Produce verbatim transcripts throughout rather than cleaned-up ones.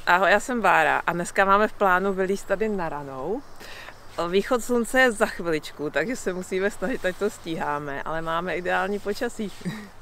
Ahoj, já jsem Bára a dneska máme v plánu vylízt tady na Ranou. Východ slunce je za chviličku, takže se musíme snažit, ať to stíháme, ale máme ideální počasí.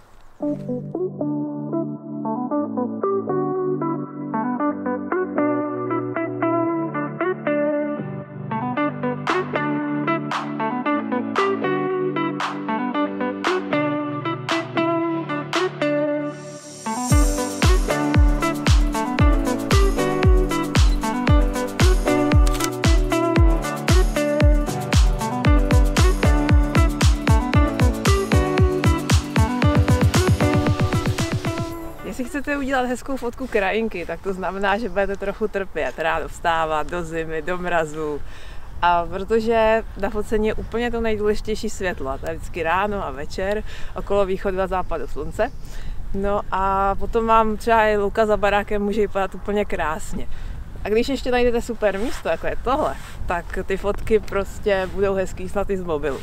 Jestli chcete udělat hezkou fotku krajinky, tak to znamená, že budete trochu trpět, ráno vstávat do zimy, do mrazu. A protože na focení je úplně to nejdůležitější světlo, to je vždycky ráno a večer, okolo východu a západu slunce. No a potom vám třeba i louka za barákem může vypadat úplně krásně. A když ještě najdete super místo, jako je tohle, tak ty fotky prostě budou hezký snad i z mobilu.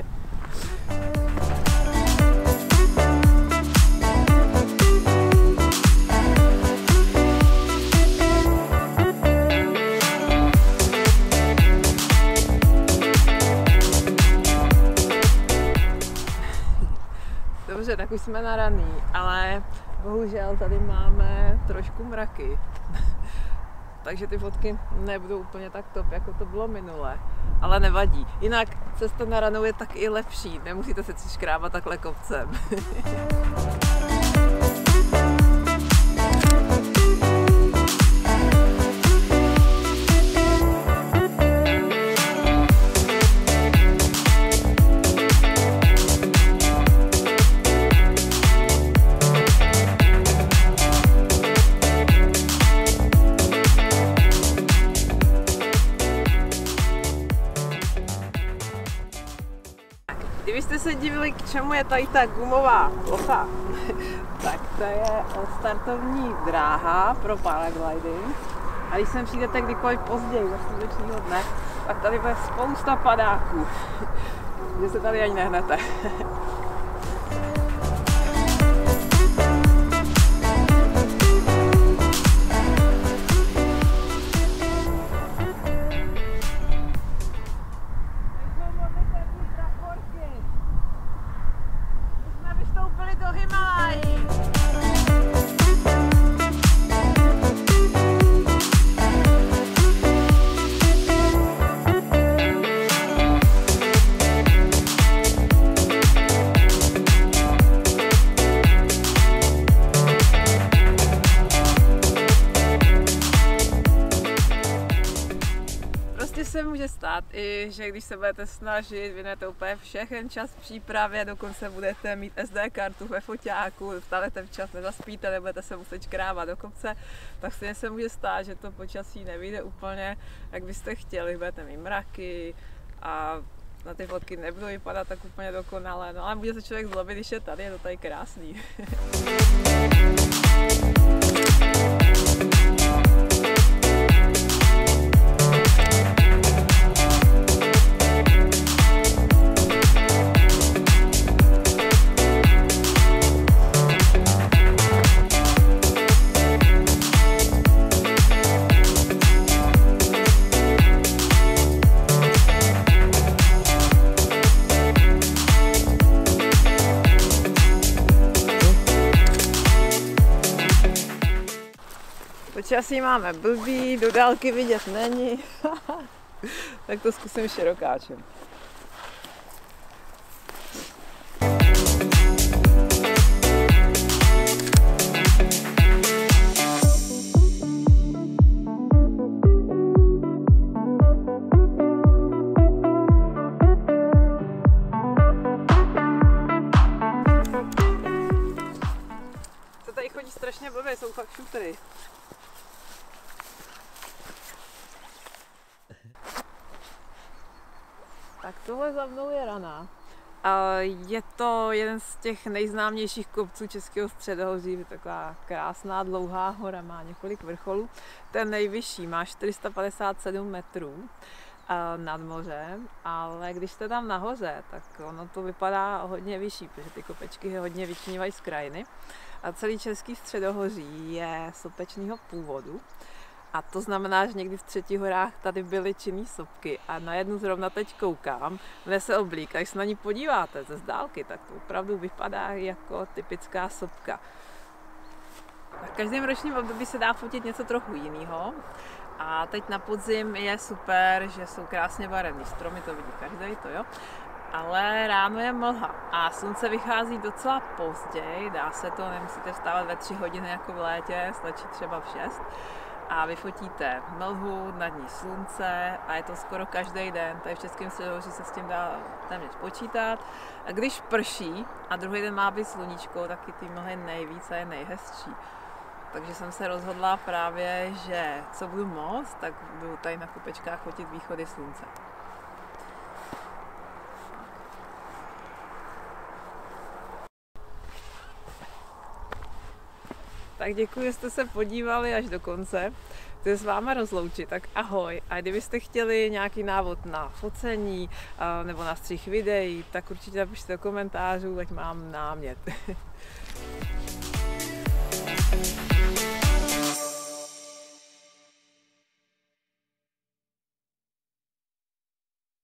Dobře, tak už jsme na raný, ale bohužel tady máme trošku mraky. Takže ty fotky nebudou úplně tak top, jako to bylo minule, ale nevadí. Jinak cesta na ranou je tak i lepší, nemusíte se si škrábat takhle kopcem. Kdybyste se divili, k čemu je tady ta gumová plocha, tak to je startovní dráha pro paragliding. A když sem přijdete kdykoliv později, za skutečného dne, tak tady bude spousta padáků, že se tady ani nehnete. Se může stát i, že když se budete snažit, věnujete úplně všechen čas v přípravě, dokonce budete mít es dé kartu ve foťáku, vstanete včas, nezaspíte, nebudete se muset škrábat do kopce, tak stejně se může stát, že to počasí nevyjde úplně, jak byste chtěli, budete mít mraky a na ty fotky nebudou vypadat tak úplně dokonale, no ale může se člověk zlobit, když je tady, je to tady krásný. Počasí máme blbý, do dálky vidět není, tak to zkusím širokáčem. To tady chodí strašně blbě, jsou fakt šutry. Tak tohle za mnou je Rana. Je to jeden z těch nejznámějších kopců Českého středohoří, taková krásná dlouhá hora, má několik vrcholů. Ten nejvyšší má čtyři sta padesát sedm metrů nad mořem, ale když jste tam nahoře, tak ono to vypadá hodně vyšší, protože ty kopečky hodně vyčnívají z krajiny. A celý Český středohoří je sopečného původu. A to znamená, že někdy v Třetích horách tady byly činné sopky a na jednu zrovna teď koukám, nese oblík a když se na ní podíváte ze zdálky, tak to opravdu vypadá jako typická sopka. V každém ročním období se dá fotit něco trochu jiného. A teď na podzim je super, že jsou krásně barevný stromy, to vidí každý, to jo. Ale ráno je mlha a slunce vychází docela později, dá se to, nemusíte vstávat ve tři hodiny jako v létě, stačí třeba v šest. A vyfotíte mlhu, nad ní slunce a je to skoro každý den. Tady v Českém Středohoří se s tím dá téměř počítat. A když prší a druhý den má být sluníčko, taky ty mlhy nejvíc a je nejhezčí. Takže jsem se rozhodla právě, že co budu moct, tak budu tady na Kopečkách fotit východy slunce. Tak děkuji, že jste se podívali až do konce. Chci s váma rozloučit, tak ahoj. A kdybyste chtěli nějaký návod na focení nebo na střih videí, tak určitě napište do komentářů, ať mám námět.